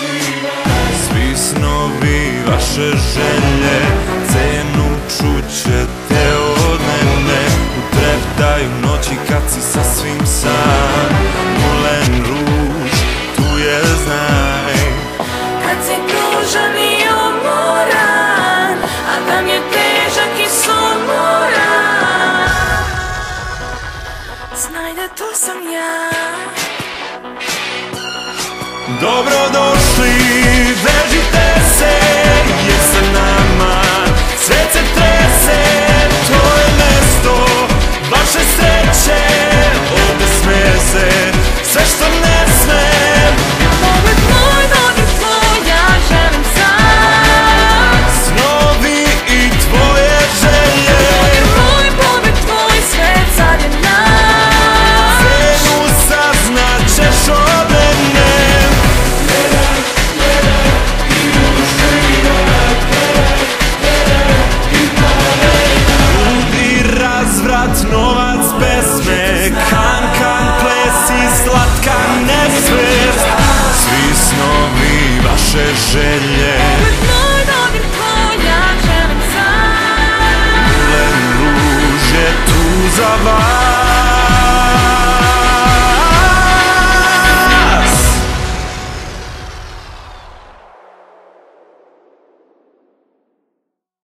Svi snovi, vaše želje, cenu čućete od mene. Utreptaju noći kad si sasvim sam. Moulin Rouge, tu je znaj. Kad si tužan i umoran, a dan je težak i sumoran, znaj da to sam ja. Dobrodošli, vežite se, jer sa nama svet se trese. To je mesto vaše sreće, ovde sme se sve što ne smem. Pogled moj, dodir tvoj, ja želim sad. Snovi i tvoje želje, Pogled tvoj, svet sad je nas. cenu saznaćeš od mene. Razvrat, novac, pesme, kan, ples i slatka nesvest. Svi snovi, vaše želje,